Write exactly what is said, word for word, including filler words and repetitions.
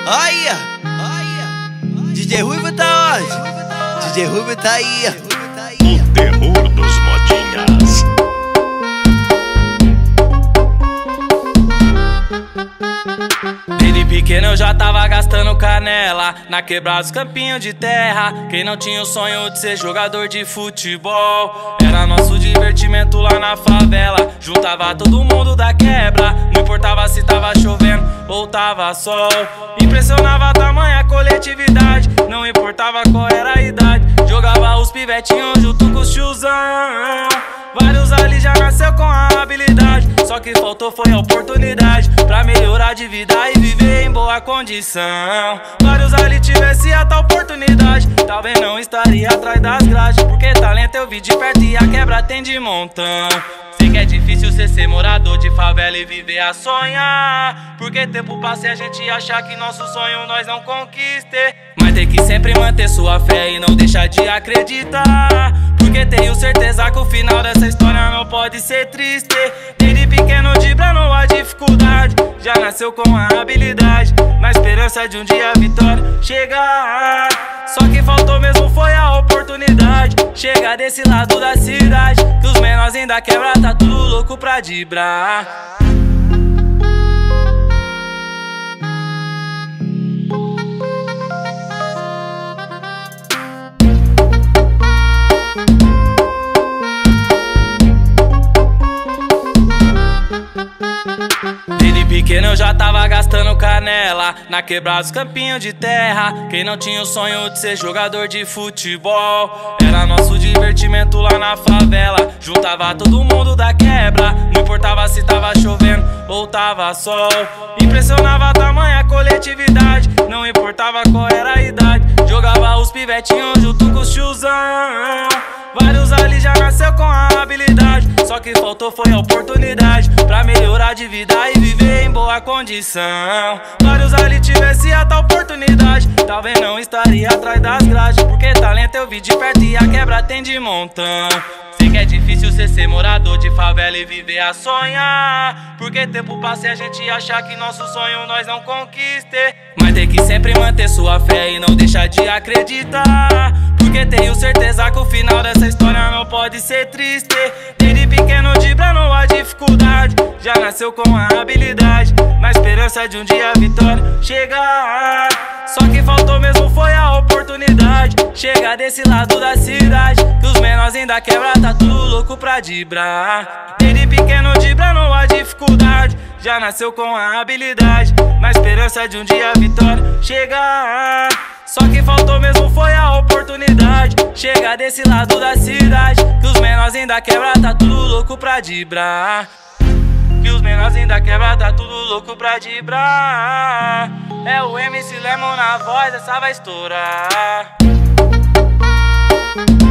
Olha, olha, D J Ruivo tá onde? D J Ruivo tá aí. O terror dos modinhas. Desde pequeno eu já tava gastando canela na quebrada dos campinhos de terra. Quem não tinha o sonho de ser jogador de futebol? Era nosso divertimento lá na favela. Juntava todo mundo da quebra, não importava se tava chovendo ou tava sol. Impressionava a tamanha coletividade, não importava qual era a idade. Jogava os pivetinhos junto com os tiozão. Vários ali já nasceu com a habilidade, só que faltou foi a oportunidade pra melhorar de vida e viver em boa condição. Vários ali tivesse a tal oportunidade, talvez não estaria atrás das grades, porque talento eu vi de perto e a quebra tem de montão. Sei que é difícil cê ser morador de favela e viver a sonhar, porque tempo passa e a gente achar que nosso sonho nós não conquiste. Mas tem que sempre manter sua fé e não deixar de acreditar, porque tenho certeza que o final dessa história não pode ser triste. Desde pequeno dibrando a dificuldade, já nasceu com a habilidade, na esperança de um dia a vitória chegar. Só que faltou mesmo foi a oportunidade, chegar desse lado da cidade, que os menorzinhos da quebra tá tudo louco pra dibrar. Desde pequeno eu já tava gastando canela na quebrada dos campinhos de terra. Quem não tinha o sonho de ser jogador de futebol? Era nosso divertimento lá na favela. Juntava todo mundo da quebra, não importava se tava chovendo ou tava sol. Impressionava a tamanha coletividade, não importava qual era a idade. Jogava os pivetinhos junto com os tiozão. Vários ali já nasceu com a habilidade, só que faltou foi a oportunidade pra melhorar de vida e viver em boa condição. Vários ali tivesse a tal oportunidade, talvez não estaria atrás das grades, porque talento eu vi de perto e a quebra tem de montão. Sei que é difícil cê ser morador de favela e viver a sonhar, porque tempo passa e a gente achar que nosso sonho nós não conquiste. Mas tem que sempre manter sua fé e não deixar de acreditar, porque tenho certeza que o final dessa história não pode ser triste. Desde pequeno dibrando a dificuldade, já nasceu com a habilidade, na esperança de um dia a vitória chegar. Só que faltou mesmo foi a oportunidade, chegar desse lado da cidade, que os menorzinhos da quebra tá tudo louco pra dibrar. Desde pequeno dibrando a dificuldade, já nasceu com a habilidade, na esperança de um dia a vitória chegar. Só que faltou mesmo foi a oportunidade, chegar desse lado da cidade, que os menorzinhos da quebra tá tudo louco pra dibrar. Que os menorzinhos da quebra tá tudo louco pra dibrar. É o M C Lemon na voz, essa vai estourar.